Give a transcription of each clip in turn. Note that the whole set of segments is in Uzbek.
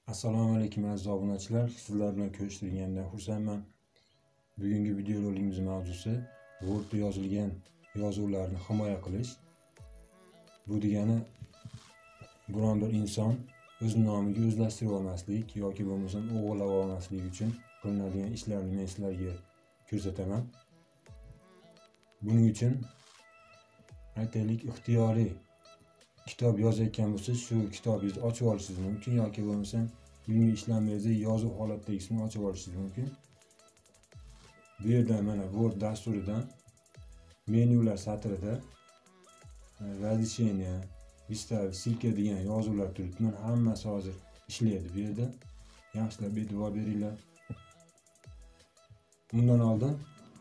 Assalomu alaykum aziz obunachilar. Sizlar bilan ko'rishtirgandan xursandman. Bugungi videoroligimiz mavzusi Wordda yozilgan yozuvlarni himoya qilish. Bu degani biron bir inson o'z nomiga o'zlashtirib olmaslik yoki bo'lmasam o'g'irlab olmaslik uchun qilinadigan ishlarni men sizlarga ko'rsataman. Buning uchun aytaylik ixtiyoriy kitob yozayotgan bo'lsa, shu kitobingizni ochib olishingiz mumkin yoki bo'lmasam ilmiy ishlanmangizni yozuv holatdagisini ochib olishingiz mumkin. Bu yerda mana Word dasturidan menyular satrida razрешение, вставить, silka degan yozuvlar turibdi. Mana hammasi hozir ishlaydi bu yerda. Yaxshilab e'tibor beringlar. Bundan oldin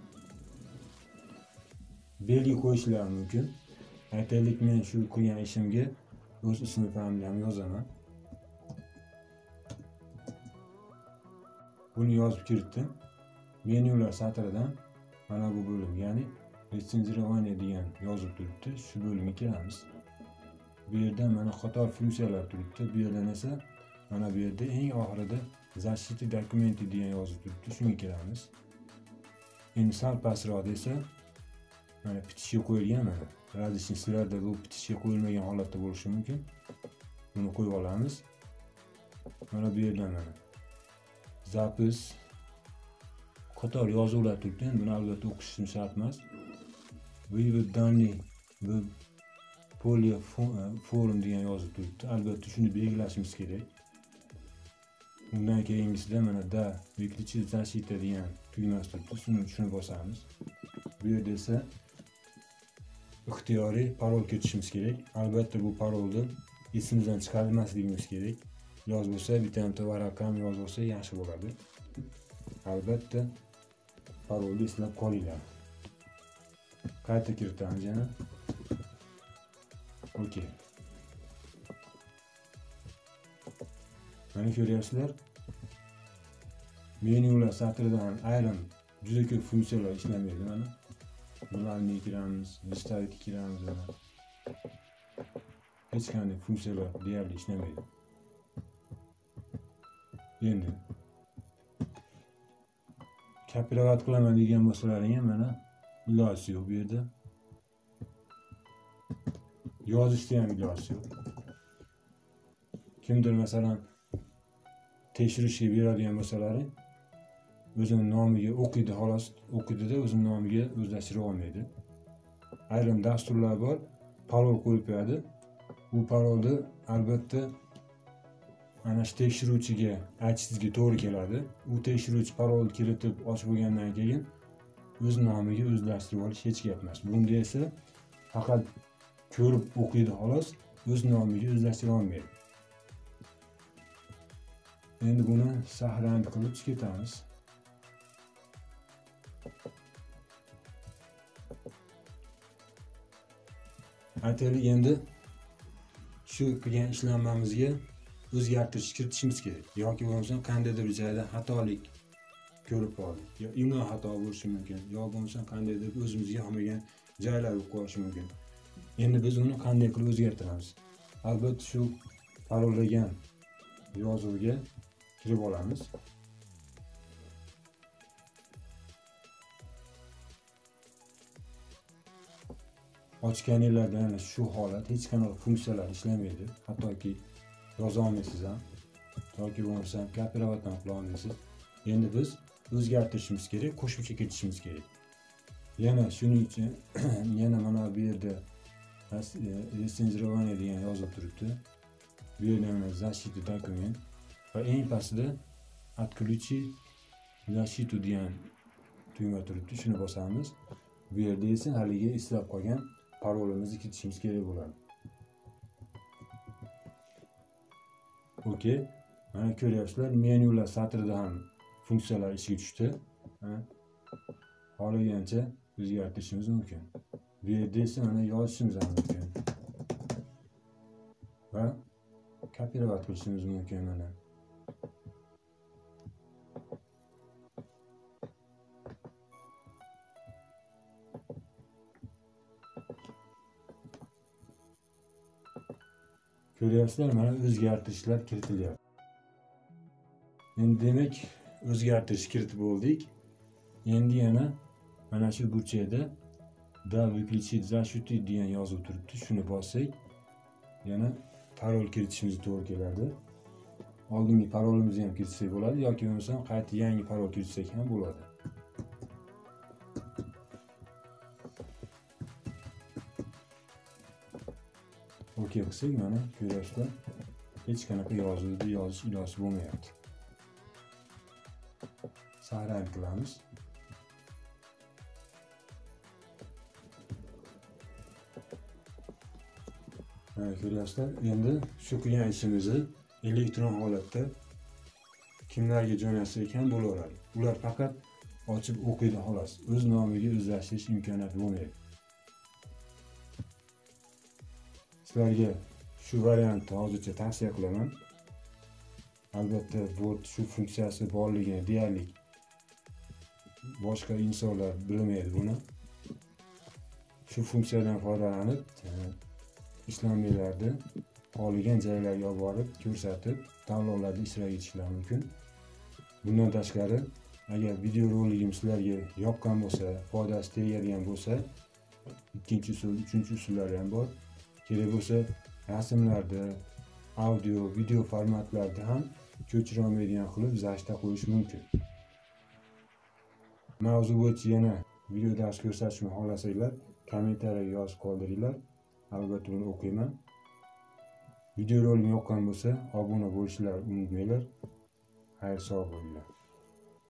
belgi qo'yishlar mumkin. Aytaylik men shu qilgan ishimga o'z ismi familiyamni yozaman. Buni yozib kiritdim. Menyular satridan mana bu bo'lim, ya'ni retsenzirovание degan yozib turibdi. Shu bo'limga kiramiz. Bu yerda mana qator funksiyalar turibdi. Bu yerdan esa mana bu yerda eng oxirida защита dokumenti degan yozib turibdi. Shunga kiramiz. Endi sal pastroqda esa mana bitishga qo'yilgan mana. Razрешение sizlarda bu bitishga qo'yilmagan holatda bo'lishi mumkin. Buni qo'yib olamiz. Mana bu yerdan mana zapis qator yozuvlar turibdi. Buni albatta o'qishim shart emas. Вывод данных bu polye forum degan yozib turibdi. Albatta shuni belgilashimiz kerak. Undan keyingisida mana da выключить защита degan tugmasi turibdi. Shuni bosamiz. Bu yerda esa ixtiyoriy parol kiritishimiz kerak. Albatta bu parolni esimizdan chiqarmasligimiz kerak. Yoz bo'lsa bitta varaqam yoz bo'lsa yaxshi bo'ladi. Albatta parolni eslab qolinglar. Qayta kiritamiz yana. Okey. Mana ko'ryapsizlar. Menyular satridan ayrim juda ko'p funksiyalar ishlamaydi mana. Bularni kiramiz, listavga kiramiz mana. Hech qanday funksiyalar deyarli ishlamaydi. Endi kopirovat qilaman degan bo'lsalaring ham mana iloji yo'q bu yerda. Yozishda ham iloji yo'q. Kimdir masalan tekshirishga beradigan bo'lsalaring o'zini nomiga o'qiydi, xolos o'qiydi-da o'zini nomiga o'zlashtira olmaydi. Ayrim dasturlar bor, parol qo'yib qo'yadi. Bu parolni albatta ana shu tekshiruvchiga aytishingizga to'g'ri keladi. U tekshiruvchi parolni kiritib ochib bo'lgandan keyin o'z nomiga o'zlashtirib olish hech gap emas. Bunda esa faqat ko'rib o'qiydi xolos, o'z nomiga o'zlashtira olmaydi. Endi buni saqlanib qilib ketamiz. Aytaylik endi shu qilgan ishlanmamizga o'zgartirish kiritishimiz kerak. Yoki bo'lmasa qandaydir bir joyda xatolik ko'rib qoldik. Yo imlo xato bo'lishi mumkin, yo bo'lmasa qandaydir o'zimizga yoqmagan joylar bo'lib qolishi mumkin. Endi biz uni qanday qilib o'zgartiramiz? Albatta shu parollagan yozuvga kirib olamiz. Ochganinglarda yana shu holat, hech qanaqa funksiyalar ishlamaydi. Hattoki yoza olmaysiz ham, yoki bo'lmasa kopirovat ham qila olmaysiz. Endi biz o'zgartirishimiz kerak, qo'shimcha kiritishimiz kerak. Yana shuning uchun yana mana bu yerda retsenzirovание degan yozib turibdi. Bu yerda mana защита document va eng pastida отключить защиту degan tugma turibdi. Shuni bosamiz. Bu yerda esa haligi eslab qolgan parolimizni kiritishimiz kerak bo'ladi. Okey. Mana ko'ryapsizlar, menyular satrida ham funksiyalar ishga tushdi. Xohlagancha o'zgartirishimiz mumkin. Bu yerda esa mana yozishimiz ham mumkin. Va kopirovat qilishimiz mumkin mana. Ko'ryapsizlar, mana o'zgartirishlar kiritilyapti. Endi demak o'zgartirish kiritib bo'ldik. Endi yana mana shu burchakda "Да, выключить защиту" degan yozuv turibdi. Shuni bossak, yana parol kiritishimiz to'g'ri keladi. Oldingi parolimizni ham kiritsak bo'ladi yoki bo'lmasam qayta yangi parol kiritsak ham bo'ladi. Okey qilsak, mana ko'ryapsizlar, hech qanaqa yozuvni yozish iloji bo'lmayapti. Sara qilamiz. Mana ko'ryapsizlar, endi shu qilgan ishimizni elektron holatda kimlarga jo'natsak ham bo'laveradi. Ular faqat ochib o'qiydi xolos. O'z nomiga o'zlashtirish imkoniyati bo'lmaydi. Sizlarga shu variantni hozircha tavsiya qilaman. Albatta bu shu funksiyasi borligini deyarli boshqa insonlar bilmaydi buni. Shu funksiyadan foydalanib ishlanmalarda qolgan joylarga olib borib ko'rsatib, tanlovlarda ishtirok etishlar mumkin. Bundan tashqari, agar video roligim sizlarga yoqqan bo'lsa, foydasi tegadigan bo'lsa, ikkinchi usul, uchinchi usullar ham bor. Kerak bo'lsa, rasmlarda, audio, video formatlarda ham ko'chira olmaydigan qilib zashta qo'yish mumkin. Mavzu bo'yicha yana video dars ko'rsatishni xohlasanglar, kommentariyaga yozib qoldiringlar. Albatta uni o'qiyman. Video rolim yoqqan bo'lsa, obuna bo'lishlarni unutmanglar. Xayr, sog' bo'linglar.